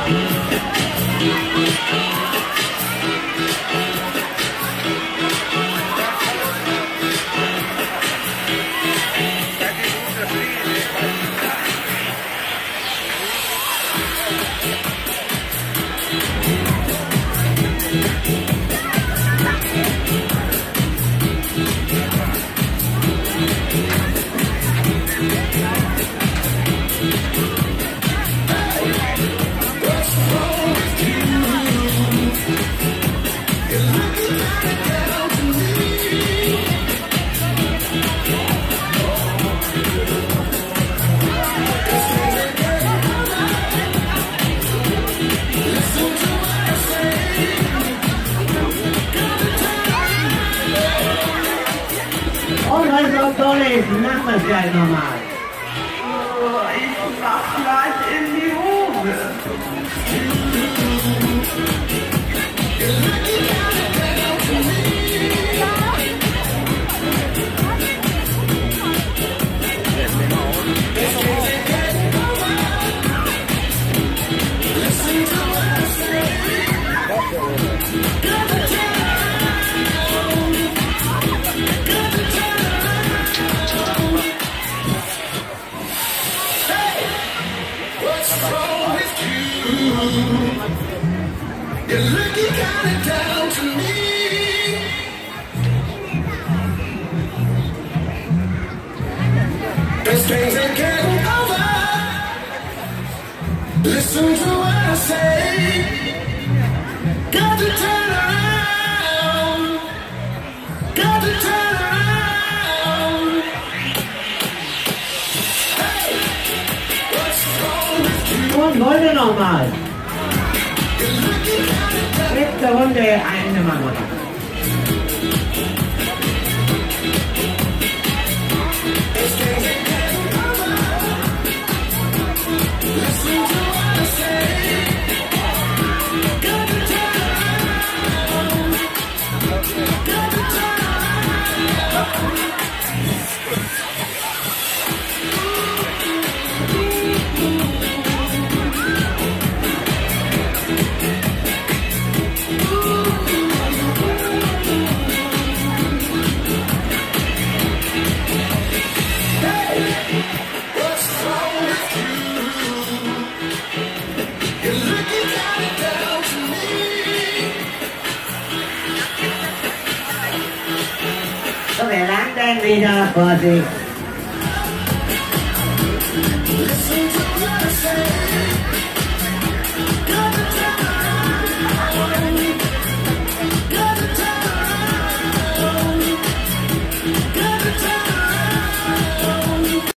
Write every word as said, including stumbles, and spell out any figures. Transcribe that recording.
Und was soll vorlesen? Mach das gleich nochmal. Oh, ich mach gleich in die Hose. You're looking kinda down to me. Those things ain't getting over. Listen to what I say. Got to turn around. Got to turn around. Hey, what's wrong with you? Und Leute nochmal. Letzte Runde, eine Mann. Có vẻ láng đang đi ra bờ thì